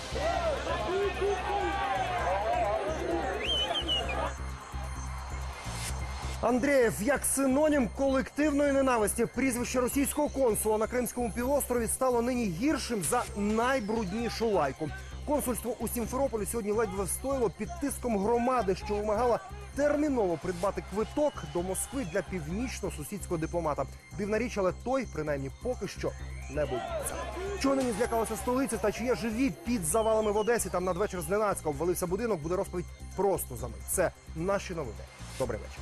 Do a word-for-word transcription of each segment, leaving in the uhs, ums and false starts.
Андрієв як синонім колективної ненависті. Прізвище російського консула на Кримському півострові стало нині гіршим за найбруднішу лайку. Консульство у Сімферополі сьогодні ледве встояло під тиском громади, що вимагала терміново придбати квиток до Москви для північно-сусідського дипломата. Дивна річ, але той, принаймні, поки що не був. Чого нині злякалася столиця та чи є живі під завалами в Одесі? Там надвечір зненацька обвалився будинок, буде розповідь просто за мить. Це наші новини. Добрий вечір.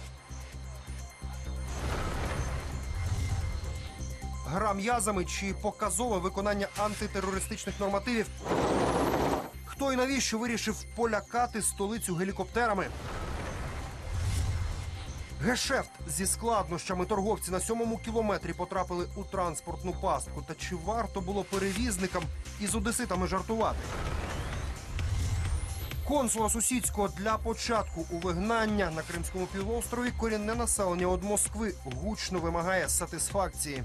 Гра м'язами чи показове виконання антитерористичних нормативів? Хто і навіщо вирішив полякати столицю гелікоптерами? Гешефт зі складнощами. Торговці на сьомому кілометрі потрапили у транспортну пастку. Та чи варто було перевізникам із одеситами жартувати? Консула сусідського для початку у вигнання. На Кримському півострові корінне населення від Москви гучно вимагає сатисфакції.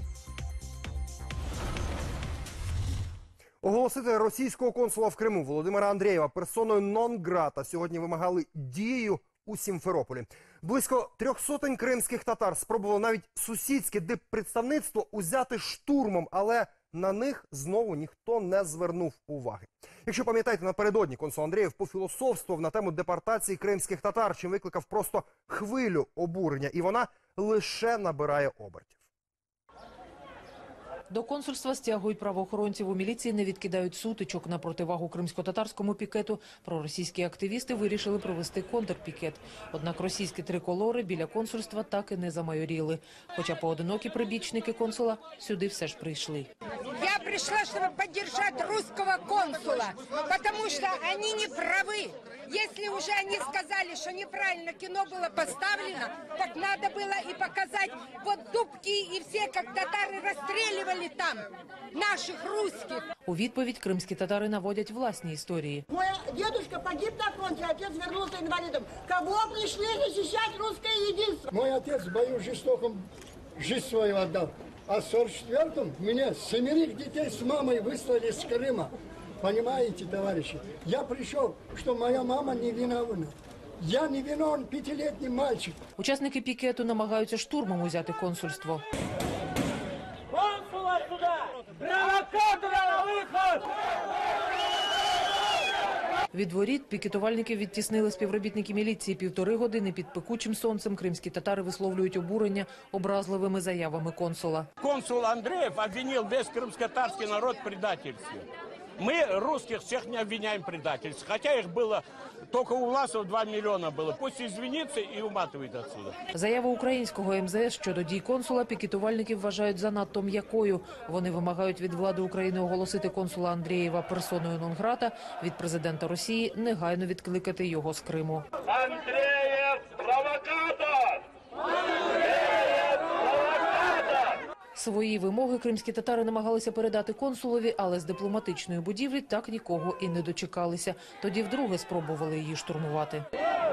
Оголосити російського консула в Криму Володимира Андрієва персоною нон-грата сьогодні вимагали дією у Сімферополі. Близько трьох сотень кримських татар спробували навіть сусідське диппредставництво узяти штурмом, але на них знову ніхто не звернув уваги. Якщо пам'ятаєте, напередодні консул Андрієв пофілософствував на тему депортації кримських татар, чим викликав просто хвилю обурення, і вона лише набирає обертів. До консульства стягують правоохоронців. У міліції не відкидають сутичок. На противагу кримсько-татарському пікету проросійські активісти вирішили провести контрпікет. Однак російські триколори біля консульства так і не замайоріли. Хоча поодинокі прибічники консула сюди все ж прийшли. Я пришла, чтобы поддержать русского консула, потому что они не правы. Если уже они сказали, что неправильно кино было поставлено, так надо было и показать вот дубки и все, как татары расстреливали там наших русских. У відповідь кримські татари наводять власні історії. Мой дедушка погиб на фронте, отец вернулся инвалидом. Кого пришли защищать русское единство? Мой отец в бою жестоком жизнь свою отдал. А в сорок четвёртом меня семерых детей с мамой выслали с Крыма. Понимаете, товарищи? Я пришел, что моя мама не виновна. Я не виновен, пятилетний мальчик. Учасники пікету намагаються штурмом узяти консульство. Консула сюда! Провокатора на виход! Від воріт пікетувальників відтіснили співробітники міліції. Півтори години під пекучим сонцем кримські татари висловлюють обурення образливими заявами консула. Консул Андреев обвинил весь крымско-татарский народ в предательстве. Мы русских всех не обвиняем в предательстве, хотя их было, только у Власова два миллиона было. Пусть извинится и уматывает отсюда. Заяву українського ем зе ес щодо дій консула пікетувальники вважають занадто м'якою. Вони вимагають від влади України оголосити консула Андрієва персоною нон-грата, від президента Росії негайно відкликати його з Криму. Андреев провокатор! Свої вимоги кримські татари намагалися передати консулові, але з дипломатичної будівлі так нікого і не дочекалися. Тоді вдруге спробували її штурмувати.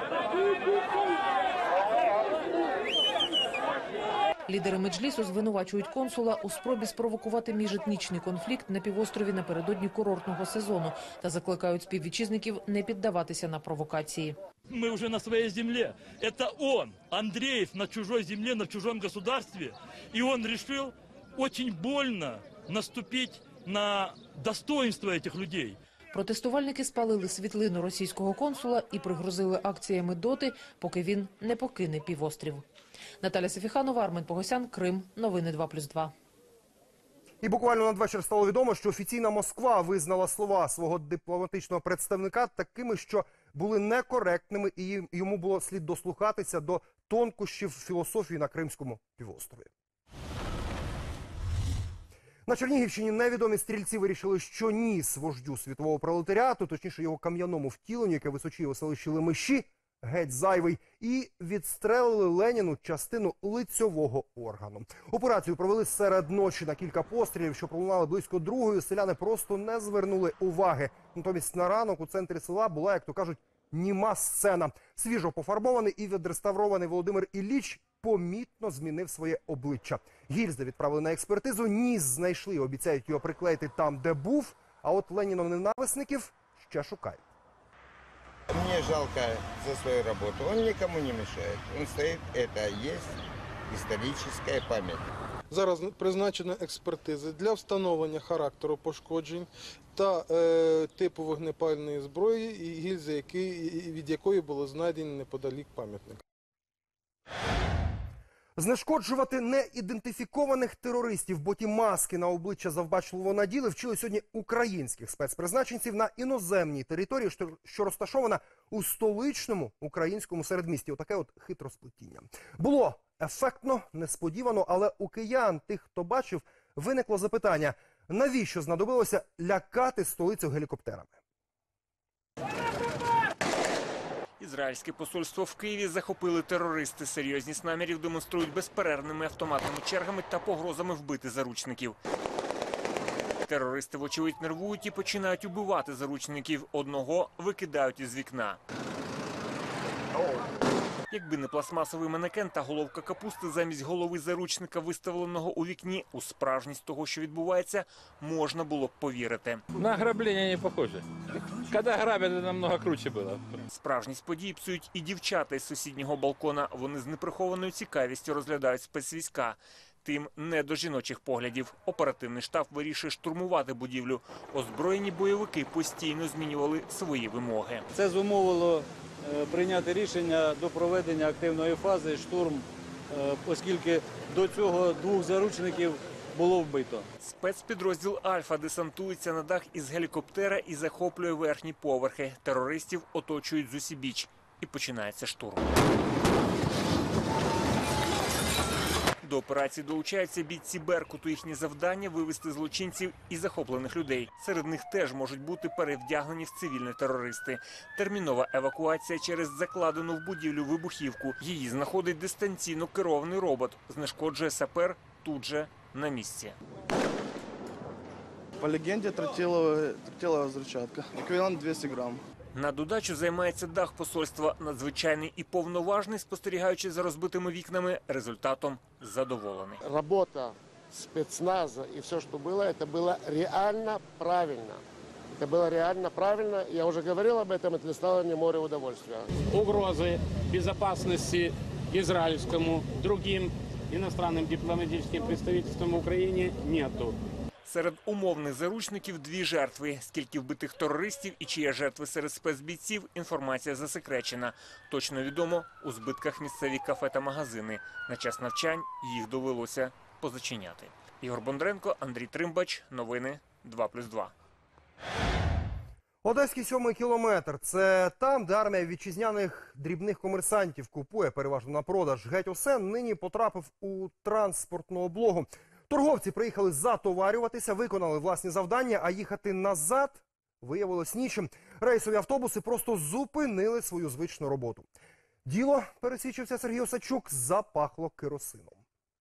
Лідери меджлісу звинувачують консула у спробі спровокувати міжетнічний конфлікт на півострові напередодні курортного сезону та закликають співвітчизників не піддаватися на провокації. Мы уже на своей земле. Это он, Андреев, на чужой земле, на чужом государстве. И он решил очень больно наступить на достоинство этих людей. Протестувальники спалили світлину російського консула і пригрозили акціями доти, поки він не покине півострів. Наталя Сефіханова, Армен Погосян, Крим. Новини два плюс два. І буквально надвечір стало відомо, що офіційна Москва визнала слова свого дипломатичного представника такими, що були некоректними, і йому було слід дослухатися до тонкощів філософії на Кримському півострові. На Чернігівщині невідомі стрільці вирішили, що ніс вождю світового пролетаріату, точніше його кам'яному втіленню, яке височіє у селищі Лемеші, геть зайвий, і відстрелили Леніну частину лицьового органу. Операцію провели серед ночі на кілька пострілів, що пролунали близько другої. Селяни просто не звернули уваги. Натомість на ранок у центрі села була, як то кажуть, німа сцена. Свіжо пофарбований і відреставрований Володимир Ілліч помітно змінив своє обличчя. Гільзи відправили на експертизу, ніс знайшли, обіцяють його приклеїти там, де був. А от Ленінов-ненависників ще шукають. Мне жалко за свою работу. Он никому не мешает. Он стоит, это есть историческая память. Зараз призначені експертизи для встановлення характеру пошкоджень та е, типу вогнепальної зброї, і гільзи, які, від якої було знайдені неподалік пам'ятника. Знешкоджувати неідентифікованих терористів, бо ті маски на обличчя завбачливо наділи, вчили сьогодні українських спецпризначенців на іноземній території, що розташована у столичному українському середмісті. Отаке от хитросплетіння. Було ефектно, несподівано, але у киян, тих, хто бачив, виникло запитання, навіщо знадобилося лякати столицю гелікоптерами? Ізраїльське посольство в Києві захопили терористи. Серйозність намірів демонструють безперервними автоматними чергами та погрозами вбити заручників. Терористи, вочевидь, нервують і починають убивати заручників. Одного викидають із вікна. Якби не пластмасовий манекен та головка капусти замість голови заручника, виставленого у вікні, у справжність того, що відбувається, можна було б повірити. На ограбление не похоже. Когда грабят, это намного круче было. Справжність подій псують і дівчата із сусіднього балкона. Вони з неприхованою цікавістю розглядають спецвійська. Тим не до жіночих поглядів. Оперативний штаб вирішує штурмувати будівлю. Озброєні бойовики постійно змінювали свої вимоги. Це зумовило прийняти рішення до проведення активної фази штурм, оскільки до цього двох заручників було вбито. Спецпідрозділ «Альфа» десантується на дах із гелікоптера і захоплює верхні поверхи. Терористів оточують зусібіч. І починається штурм. До операції долучаються бійці «Беркуту». Їхнє завдання – вивести злочинців і захоплених людей. Серед них теж можуть бути перевдягнені в цивільні терористи. Термінова евакуація через закладену в будівлю вибухівку. Її знаходить дистанційно керований робот. Знешкоджує сапер тут же на місці. По легенді, тротилова взрывчатка. Еквівалент двісті грам. На додачу займається дах посольства. Надзвичайний і повноважний, спостерігаючи за розбитими вікнами, результатом задоволений. Робота спецназа і все, що було, це було реально правильно. Это было реально правильно. Я уже говорил об этом, это стало мне море удовольствия. Угрозы безопасности израильскому, другим иностранным дипломатическим представительствам в Украине нету. Серед умовних заручників дві жертви. Скільки вбитих терористів і чи є жертви серед спецбійців, інформація засекречена. Точно відомо у збитках місцеві кафе та магазини. На час навчань їх довелося позачиняти. Ігор Бондренко, Андрій Тримбач. Новини два плюс два. Одеський сьомий кілометр – це там, де армія вітчизняних дрібних комерсантів купує переважно на продаж. Геть усе нині потрапив у транспортну облогу. Торговці приїхали затоварюватися, виконали власні завдання, а їхати назад виявилось нічим. Рейсові автобуси просто зупинили свою звичну роботу. Діло, пересвідчився Сергій Осадчук, запахло керосином.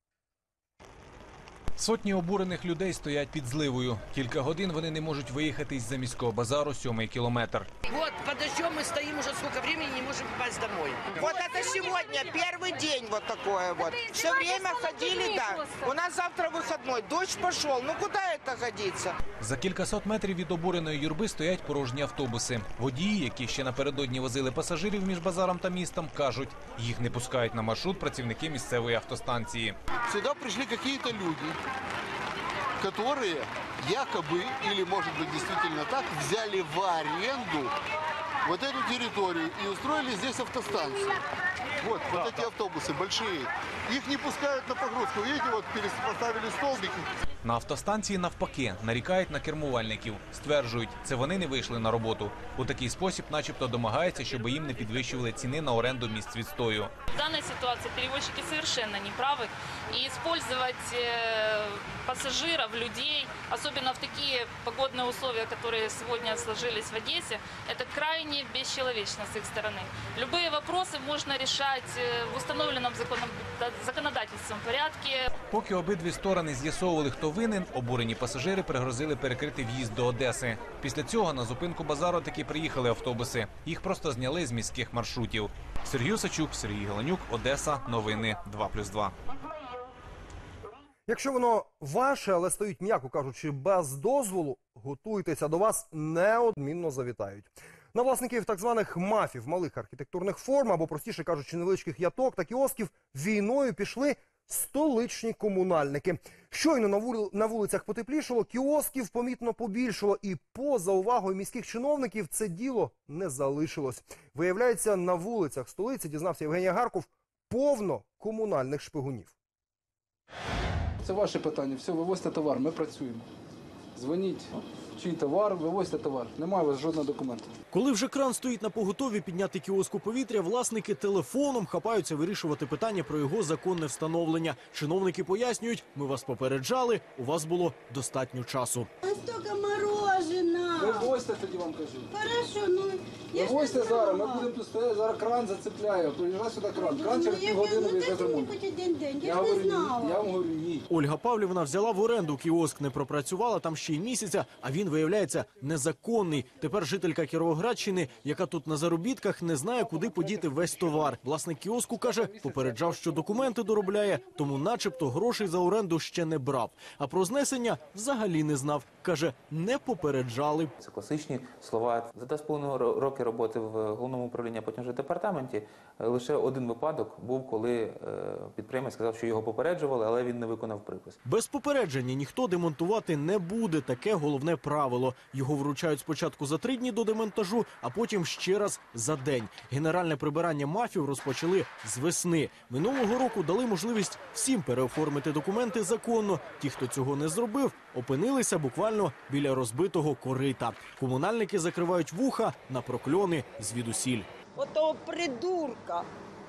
Сотні обурених людей стоять під зливою. Кілька годин вони не можуть виїхати із заміського базару сьомий кілометр. Вот, под дождем мы стоим уже сколько времени, не можем попасть домой. Вот это сегодня первый день вот такое вот. Все время ходили, да. У нас завтра выходной, дождь пошел, ну куда это годится? За кількасот метрів від обуреної юрби стоять порожні автобуси. Водії, які ще напередодні возили пасажирів між базаром та містом, кажуть, їх не пускають на маршрут працівники місцевої автостанції. Сюда пришли какие-то люди, которые якобы, или может быть действительно так, взяли в аренду вот эту территорию и устроили здесь автостанцию. Вот, да, вот эти да. автобусы большие. Их не пускают на погрузку. Видите, вот поставили столбики. На автостанції навпаки нарікають на кермувальників. Стверджують, це вони не вийшли на роботу. У такий спосіб начебто домагаються, щоб їм не підвищували ціни на оренду місць відстою. В данной ситуации перевозчики совершенно не правы. И использовать пассажиров, людей, особенно в такие погодные условия, которые сегодня сложились в Одессе, это крайне бесчеловечно с их стороны. Любые вопросы можно решать в установленном законодательством порядке. Поки обидві сторони з'ясовували, хто винен, обурені пасажири пригрозили перекрити в'їзд до Одеси. Після цього на зупинку базару таки приїхали автобуси. Їх просто зняли з міських маршрутів. Сергій Осадчук, Сергій Галанюк, Одеса. Новини два плюс два. Якщо воно ваше, але стоїть, м'яко кажучи, без дозволу, готуйтеся, до вас неодмінно завітають. На власників так званих мафів, малих архітектурних форм, або, простіше кажучи, невеличких яток та кіосків, війною пішли столичні комунальники. Щойно на, вули... на вулицях потеплішало, кіосків помітно побільшало, і поза увагою міських чиновників це діло не залишилось. Виявляється, на вулицях столиці, дізнався Євгеній Гарков, повно комунальних шпигунів. Це ваше питання. Все, вивозьте товар, ми працюємо. Дзвоніть, чий товар, вивозьте товар. Немає у вас жодного документу. Коли вже кран стоїть на поготові підняти кіоск у повітря, власники телефоном хапаються вирішувати питання про його законне встановлення. Чиновники пояснюють, ми вас попереджали, у вас було достатньо часу. Стільки мороженого. Вивозьте тоді, вам кажу. Хорошо, ну я ж Вивозьте не знала. зараз, ми будемо тут стояти, зараз кран зацепляє. Приїжджай сюди кран. Кран через Ну, я- півгодини ну, вийде дайте ремонт. мені хоч один день, я Я ж не говорю, ні. знала. Я вам говорю, ні. Ольга Павлівна взяла в оренду кіоск, не пропрацювала там ще й місяця, а він, виявляється, незаконний. Тепер жителька Кіровоградщини, яка тут на заробітках, не знає, куди подіти весь товар. Власник кіоску каже, попереджав, що документи доробляє, тому начебто грошей за оренду ще не брав. А про знесення взагалі не знав. Каже, не попереджали. Це класичні слова. За два з половиною роки роботи в головному управлінні, а потім вже в департаменті, лише один випадок був, коли підприємець сказав, що його попереджували, але він не виконав припис. Без попередження ніхто демонтувати не буде. Таке головне правило. Його вручають спочатку за три дні до демонтажу, а потім ще раз за день. Генеральне прибирання мафів розпочали з весни. Минулого року дали можливість всім переоформити документи законно. Ті, хто цього не зробив, опинилися буквально біля розбитого корита. Комунальники закривають вуха на прокльони звідусіль. Отого придурка.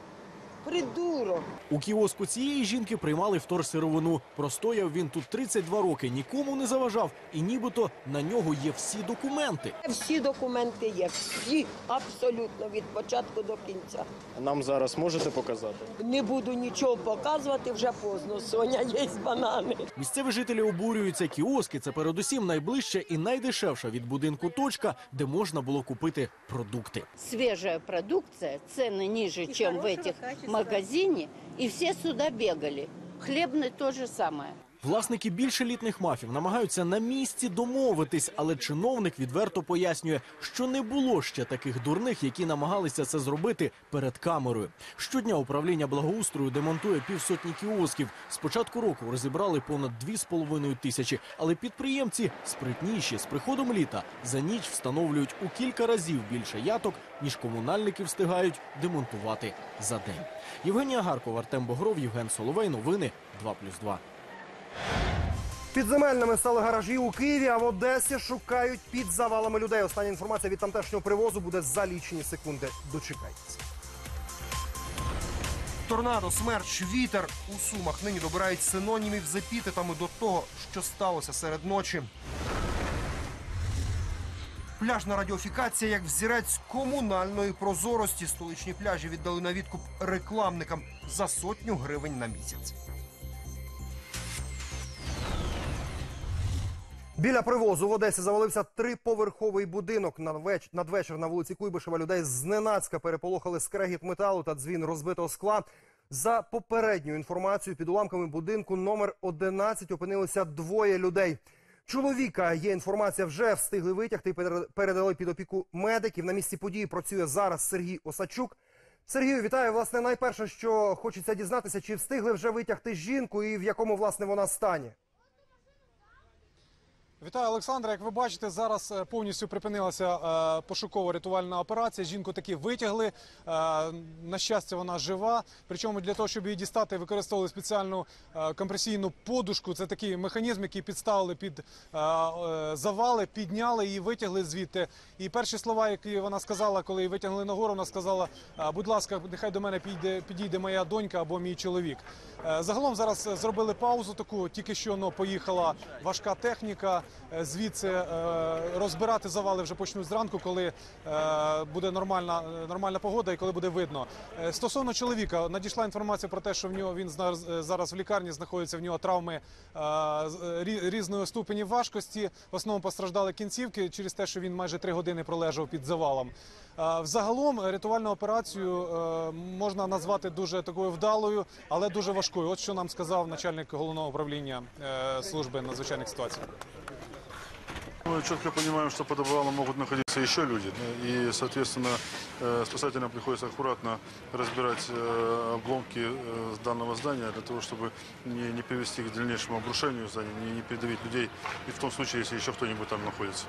Придурок. У кіоску цієї жінки приймали вторсировину. Простояв він тут тридцять два роки, нікому не заважав. І нібито на нього є всі документи. Всі документи є, всі, абсолютно, від початку до кінця. Нам зараз можете показати? Не буду нічого показувати, вже поздно. Соня, є банани. Місцеві жителі обурюються. Кіоски – це передусім найближча і найдешевша від будинку точка, де можна було купити продукти. Свежая продукция, цены ниже, чем в этих магазине, и все сюда бегали. Хлебный то же самое. Власники більш елітних мафів намагаються на місці домовитись, але чиновник відверто пояснює, що не було ще таких дурних, які намагалися це зробити перед камерою. Щодня управління благоустрою демонтує півсотні кіосків. З початку року розібрали понад дві з половиною тисячі, але підприємці спритніші. З приходом літа за ніч встановлюють у кілька разів більше яток, ніж комунальники встигають демонтувати за день. Євгенія Гаркова, Артем Богров, Євген Соловей. Новини два плюс два. Підземельними стали гаражі у Києві, а в Одесі шукають під завалами людей. Остання інформація від тамтешнього привозу буде за лічені секунди. Дочекайтеся. Торнадо, смерч, вітер. У Сумах нині добирають синонімів з епітетами до того, що сталося серед ночі. Пляжна радіофікація як взірець комунальної прозорості. Столичні пляжі віддали на відкуп рекламникам за сотню гривень на місяць. Біля привозу в Одесі завалився триповерховий будинок. Надвеч... Надвечір на вулиці Куйбишева людей зненацька переполохали скрегіт металу та дзвін розбитого скла. За попередньою інформацією, під уламками будинку номер одинадцять опинилися двоє людей. Чоловіка, є інформація, вже встигли витягти і передали під опіку медиків. На місці події працює зараз Сергій Осадчук. Сергію, вітаю. Власне, найперше, що хочеться дізнатися, чи встигли вже витягти жінку і в якому, власне, вона стані? Вітаю, Олександра. Як ви бачите, зараз повністю припинилася е, пошуково-рятувальна операція. Жінку таки витягли. Е, на щастя, вона жива. Причому для того, щоб її дістати, використовували спеціальну е, компресійну подушку. Це такий механізм, який підставили під е, е, завали, підняли і витягли звідти. І перші слова, які вона сказала, коли її витягли нагору, вона сказала: будь ласка, нехай до мене підійде, підійде моя донька або мій чоловік. Е, загалом зараз зробили паузу таку. Тільки що ну, поїхала важка техніка. е, звідси е, розбирати завали вже почнуть зранку, коли е, буде нормальна, нормальна погода і коли буде видно. Е, Стосовно чоловіка, надійшла інформація про те, що в нього він зараз, зараз в лікарні, знаходиться в нього травми е, рі- різної ступені важкості. В основному постраждали кінцівки через те, що він майже три години пролежав під завалом. Е, Взагалом рятувальну операцію е, можна назвати дуже такою вдалою, але дуже важкою. От що нам сказав начальник головного управління э, службы надзвычайных ситуаций. Мы четко понимаем, что под обвалом могут находиться еще люди. И, соответственно, э, спасателям приходится аккуратно разбирать э, обломки э, данного здания для того, чтобы не, не привести к дальнейшему обрушению здания, не, не передавить людей, и в том случае, если еще кто-нибудь там находится.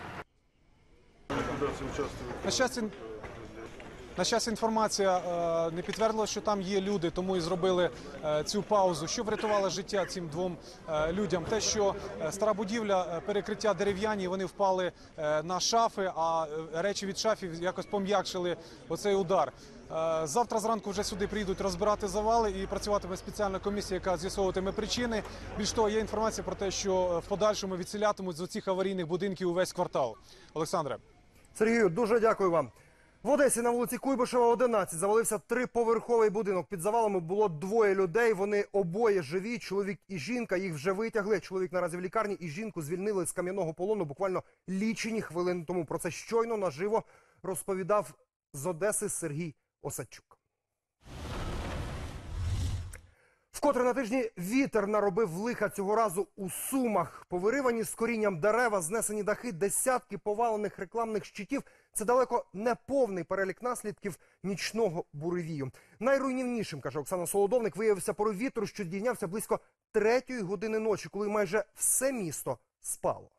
На щастя, на щастя, інформація е, не підтвердила, що там є люди, тому і зробили е, цю паузу. Що врятувало життя цим двом е, людям? Те, що е, стара будівля, е, перекриття дерев'яні, вони впали е, на шафи, а е, речі від шафів якось пом'якшили оцей удар. Е, завтра зранку вже сюди прийдуть розбирати завали і працюватиме спеціальна комісія, яка з'ясовуватиме причини. Більш того, є інформація про те, що в подальшому відселятимуть з оцих аварійних будинків увесь квартал. Олександре. Сергію, дуже дякую вам. В Одесі на вулиці Куйбишева, одинадцять, завалився триповерховий будинок. Під завалами було двоє людей, вони обоє живі, чоловік і жінка. Їх вже витягли. Чоловік наразі в лікарні і жінку звільнили з кам'яного полону буквально лічені хвилини тому. Про це щойно наживо розповідав з Одеси Сергій Осадчук. Вкотре на тижні вітер наробив лиха, цього разу у Сумах. Повиривані з корінням дерева, знесені дахи, десятки повалених рекламних щитів. Це далеко не повний перелік наслідків нічного буревію. Найруйнівнішим, каже Оксана Солодовник, виявився порив вітру, що здійнявся близько третьої години ночі, коли майже все місто спало.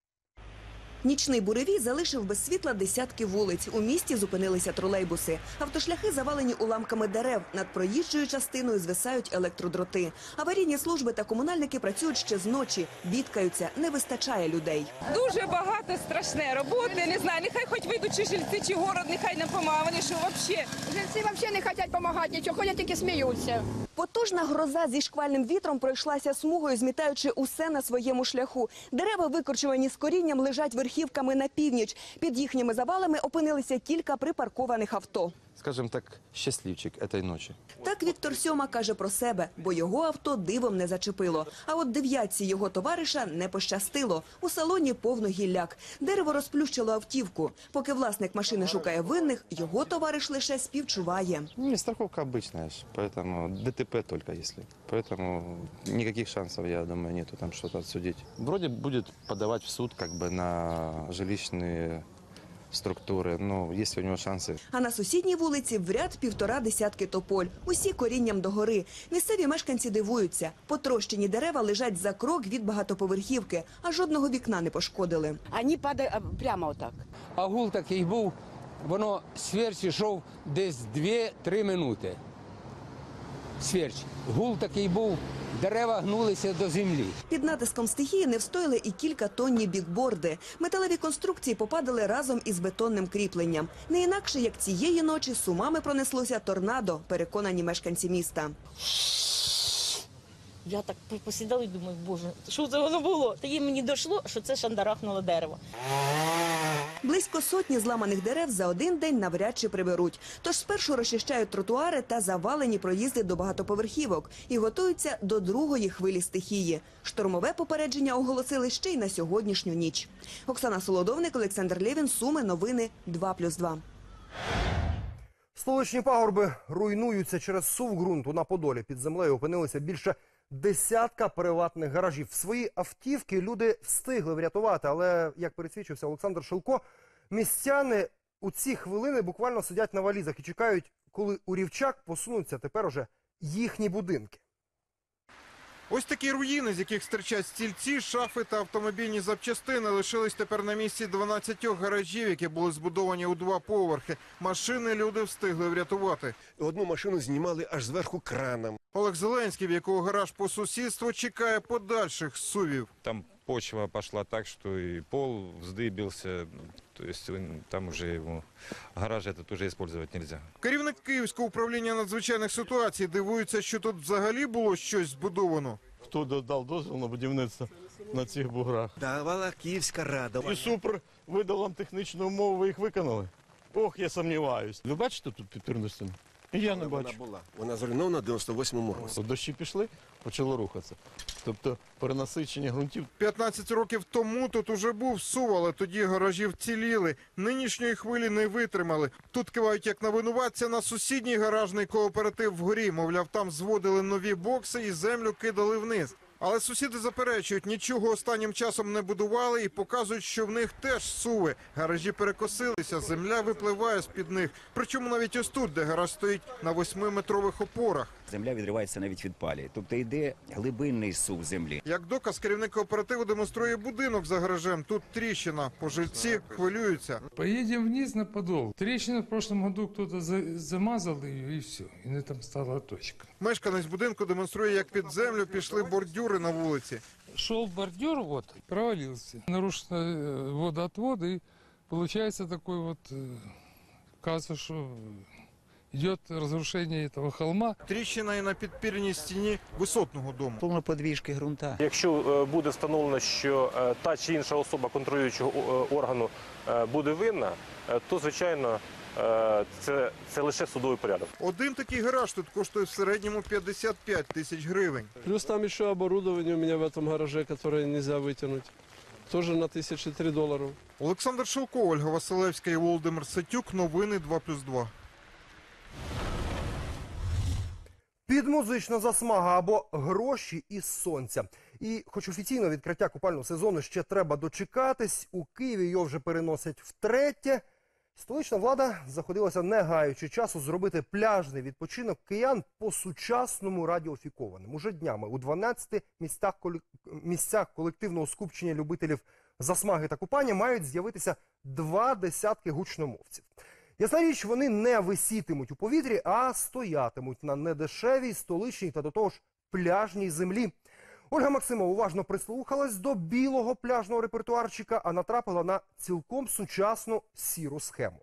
Нічний буревій залишив без світла десятки вулиць. У місті зупинилися тролейбуси. Автошляхи завалені уламками дерев. Над проїжджою частиною звисають електродроти. Аварійні служби та комунальники працюють ще з ночі. Бідкаються, не вистачає людей. Дуже багато страшної роботи. Не знаю, нехай хоч вийдуть чи жильці, чи город, нехай нам помагає. Вони що взагалі? Жильці взагалі не хочуть допомагати, нічого, ходять тільки сміються. Потужна гроза зі шквальним вітром пройшлася смугою, змітаючи усе на своєму шляху. Дерева, викорчувані з корінням, лежать верхівками на північ. Під їхніми завалами опинилися кілька припаркованих авто. Скажем так, щасливчик этой ночи. Так Віктор Сьома каже про себе, бо його авто дивом не зачепило. А от дев'ятці його товариша не пощастило. У салоні повно гілляк. Дерево розплющило автівку. Поки власник машини шукає винних, його товариш лише співчуває. Не, страховка обычная, поэтому ДТП только если. Поэтому никаких шансов, я думаю, нету там что-то отсудить. Вроде будет подавать в суд как бы на жилищные структури, ну, є у нього шанси. А на сусідній вулиці в ряд півтора десятки тополь. Усі корінням догори. Місцеві мешканці дивуються. Потрощені дерева лежать за крок від багатоповерхівки, а жодного вікна не пошкодили. Вони падають прямо отак. А гул такий був, воно сверч йшов десь дві-три минути. Сверч. Гул такий був, дерева гнулися до землі. Під натиском стихії не встояли і кілька тонні бікборди. Металеві конструкції попадали разом із бетонним кріпленням. Не інакше, як цієї ночі Сумами пронеслося торнадо, переконані мешканці міста. Я так посідала і думаю, боже, що це воно було? Тоді мені дійшло, що це шандарахнуло дерево. Близько сотні зламаних дерев за один день навряд чи приберуть. Тож спершу розчищають тротуари та завалені проїзди до багатоповерхівок і готуються до другої хвилі стихії. Штормове попередження оголосили ще й на сьогоднішню ніч. Оксана Солодовник, Олександр Лєвін, Суми, новини два плюс два. Столичні пагорби руйнуються через сув ґрунту. На Подолі під землею опинилися більше десятка приватних гаражів. Свої автівки люди встигли врятувати, але, як пересвідчився Олександр Шилко, містяни у ці хвилини буквально сидять на валізах і чекають, коли у рівчак посунуться тепер уже їхні будинки. Ось такі руїни, з яких стирчать стільці, шафи та автомобільні запчастини, лишились тепер на місці дванадцятьох гаражів, які були збудовані у два поверхи. Машини люди встигли врятувати. Одну машину знімали аж зверху краном. Олег Зеленський, в якого гараж по сусідству, чекає подальших сувів. Там почва пошла так, что и пол вздыбился, то есть там уже его гараж этот уже использовать нельзя. Керівник Київського управління надзвичайних ситуацій дивується, що тут взагалі було щось збудовано. хто дав дозвіл на будівництво на цих буграх. Давала Київська рада. І Супер видав вам технічну умову, ви їх виконали? Ох, я сумніваюсь. Ви бачите тут підпірну стіну? Я не бачу. Вона була. Вона зруйнована в дев'яносто восьмому році. Дощі пішли, почало рухатися. Тобто перенасичення ґрунтів. п'ятнадцять років тому тут уже був сув, але тоді гаражі вціліли. Нинішньої хвилі не витримали. Тут кивають як на винуватця на сусідній гаражний кооператив вгорі. Мовляв, там зводили нові бокси і землю кидали вниз. Але сусіди заперечують, нічого останнім часом не будували і показують, що в них теж суви. Гаражі перекосилися, земля випливає з-під них. Причому навіть ось тут, де гараж стоїть на восьмиметрових опорах. Земля відривається навіть від палі. Тобто йде глибинний сув землі. Як доказ, керівник кооперативу демонструє будинок за гаражем. Тут тріщина. Пожильці хвилюються. Поедем вниз на подол. Трещина в прошлом году кто-то за- замазал ее и все. И на этом стала точка. Мешканець будинку демонструє, як під землю пішли бордюри на вулиці. Шел бордюр, вот, провалился. Нарушен э, водоотвод, и получается такой вот, э, кажется, что идет разрушение этого холма. Тріщина і на підпірній стіні висотного дому. Повно подвіжки ґрунта. Якщо е, буде встановлено, що е, та чи інша особа контролюючого е, органу е, буде винна, е, то, звичайно, е, це, це лише судовий порядок. Один такий гараж тут коштує в середньому п'ятдесят п'ять тисяч гривень. Плюс там еще оборудование у меня в этом гараже, которое нельзя вытянуть. Тоже на тисячі три доларів. Олександр Шилко, Ольга Василевська і Володимир Сатюк. Новини два плюс два. Підмузична засмага або гроші із сонця. І хоч офіційно відкриття купального сезону ще треба дочекатись, у Києві його вже переносять втретє. Столична влада заходилася, не гаючи часу, зробити пляжний відпочинок киян по-сучасному радіофікованим. Уже днями у дванадцяти місцях, колек... місцях колективного скупчення любителів засмаги та купання мають з'явитися два десятки гучномовців. Ясна річ, вони не висітимуть у повітрі, а стоятимуть на недешевій столичній та до того ж пляжній землі. Ольга Максимова уважно прислухалась до білого пляжного репертуарчика, а натрапила на цілком сучасну сіру схему.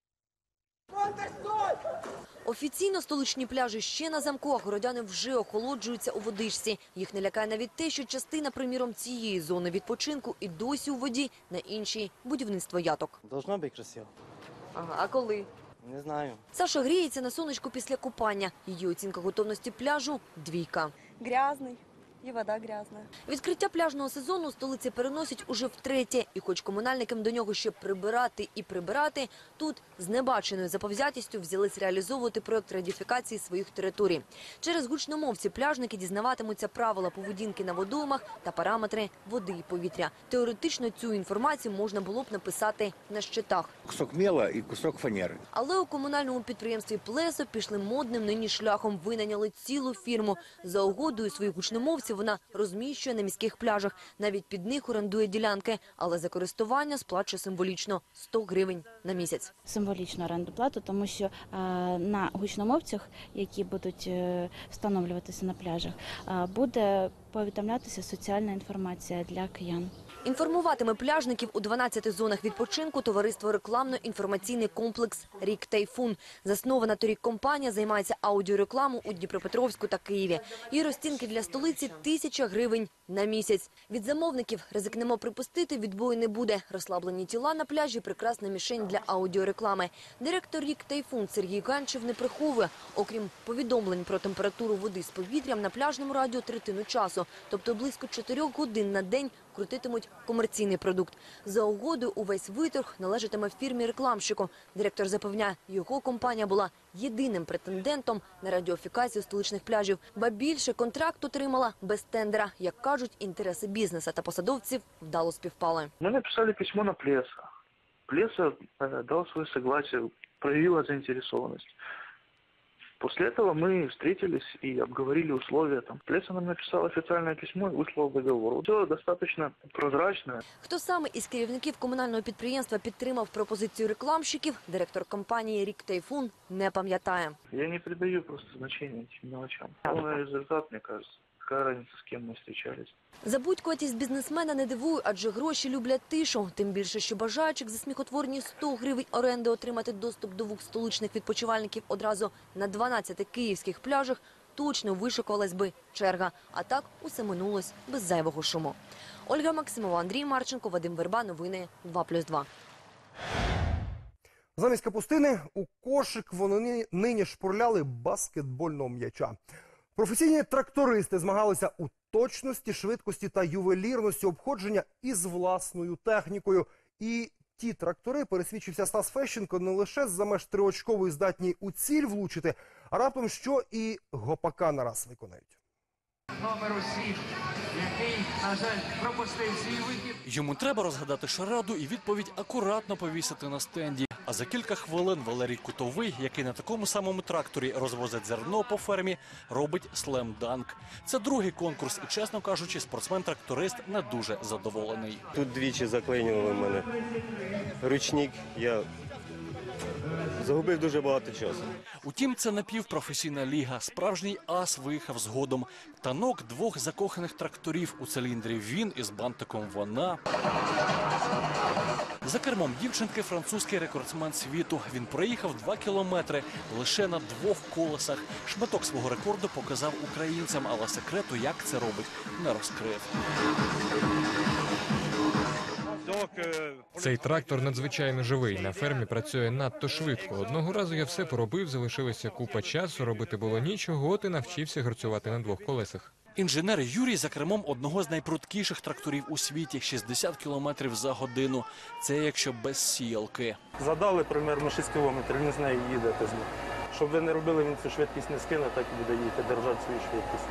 Офіційно столичні пляжі ще на замку, а городяни вже охолоджуються у водичці. Їх не лякає навіть те, що частина, приміром, цієї зони відпочинку і досі у воді, на іншій – будівництво яток. Должно бути красиво. Ага, а коли? Не знаю. Саша гріється на сонечку після купання. Її оцінка готовності пляжу – двійка. Грязний. І вода грязна. Відкриття пляжного сезону у столиці переносять уже втретє. І хоч комунальникам до нього ще прибирати і прибирати, тут з небаченою заповзятістю взялись реалізовувати проєкт радіфікації своїх територій. Через гучномовці пляжники дізнаватимуться правила поведінки на водоймах та параметри води і повітря. Теоретично цю інформацію можна було б написати на щитах. Кусок мела і кусок фанери. Але у комунальному підприємстві «Плесо» пішли модним нині шляхом. Винайняли цілу фірму. За угодою своїх гучномовців вона розміщує на міських пляжах. Навіть під них орендує ділянки. Але за користування сплачує символічно – сто гривень на місяць. Символічну оренду плату, тому що е, на гучномовцях, які будуть е, встановлюватися на пляжах, е, буде повідомлятися соціальна інформація для киян. Інформуватиме пляжників у дванадцяти зонах відпочинку товариство рекламно-інформаційний комплекс «Рік Тайфун». Заснована торік компанія займається аудіорекламою у Дніпропетровську та Києві. Її розцінки для столиці – тисяча гривень на місяць. Від замовників, ризикнемо припустити, відбою не буде. Розслаблені тіла на пляжі – прекрасна мішень для аудіореклами. Директор «Рік Тайфун» Сергій Ганчев не приховує. Окрім повідомлень про температуру води з повітрям, на пляжному радіо третину часу, тобто близько чотирьох годин на день, крутитимуть комерційний продукт. За угодою увесь виторг належатиме фірмі-рекламщику. Директор запевняє, його компанія була єдиним претендентом на радіофікацію столичних пляжів. Ба більше, контракт отримала без тендера. Як кажуть, інтереси бізнесу та посадовців вдало співпали. Ми написали письмо на Плесо. Плесо э, дал свое согласие, проявила заинтересованность. После этого мы встретились и обговорили условия. Там Плесо нам написал официальное письмо и выслал договор. Все достаточно прозрачно. Хто саме із керівників комунального підприємства підтримав пропозицію рекламщиків, директор компанії «Рік Тайфун» не пам'ятає. Я не придаю просто значения этим мелочам. Главный результат, мне кажется. Какая разница, с кем мы встречались. Забудькуватість бізнесмена не дивує, адже гроші люблять тишу. Тим більше, що бажаючих за сміхотворні сто гривень оренди отримати доступ до вух столичних відпочивальників одразу на дванадцяти київських пляжах точно вишикувалась би черга. А так усе минулось без зайвого шуму. Ольга Максимова, Андрій Марченко, Вадим Верба. Новини два плюс два. Замість капустини у кошик вони нині шпурляли баскетбольного м'яча. Професійні трактористи змагалися у точності, швидкості та ювелірності обходження із власною технікою. І ті трактори, пересвідчився Стас Фещенко, не лише за меж триочкової здатні у ціль влучити, а раптом що і гопака нараз виконають. Номер сім, який, на жаль, пропустив свій вихід. Йому треба розгадати шараду і відповідь акуратно повісити на стенді. А за кілька хвилин Валерій Кутовий, який на такому самому тракторі розвозить зерно по фермі, робить слем-данк. Це другий конкурс і, чесно кажучи, спортсмен-тракторист не дуже задоволений. Тут двічі заклинювали мене ручник, я загубив дуже багато часу. Утім, це напівпрофесійна ліга. Справжній ас виїхав згодом. Танок двох закоханих тракторів у циліндрі він із бантиком вона. За кермом дівчинки французький рекордсмен світу. Він проїхав два кілометри лише на двох колесах. Шматок свого рекорду показав українцям, але секрету, як це робить, не розкрив. Цей трактор надзвичайно живий. На фермі працює надто швидко. Одного разу я все поробив, залишилася купа часу, робити було нічого, от і навчився гарцювати на двох колесах. Інженер Юрій за кермом одного з найпрудкіших тракторів у світі – шістдесят кілометрів за годину. Це якщо без сіялки. Задали примерно шість кілометрів, він з нею їдете з ним. Щоб ви не робили, він цю швидкість не скине, так і буде їхати, держати свою швидкість.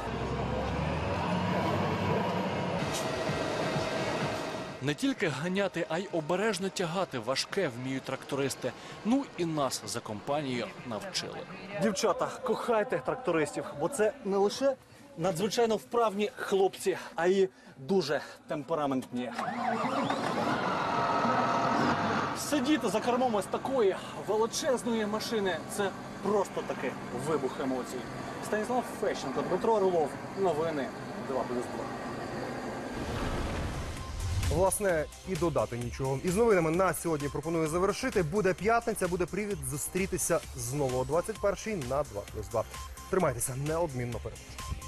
Не тільки ганяти, а й обережно тягати важке вміють трактористи. Ну і нас за компанією навчили. Дівчата, кохайте трактористів, бо це не лише надзвичайно вправні хлопці, а й дуже темпераментні. Сидіти за кермом ось такої величезної машини – це просто таки вибух емоцій. Станіслав Фещенко, Дмитро Орлов. Новини два плюс два. Власне, і додати нічого. Із новинами на сьогодні пропоную завершити. Буде п'ятниця, буде привід зустрітися знову о двадцять першій на два плюс два. Тримайтеся, неодмінно переможемо.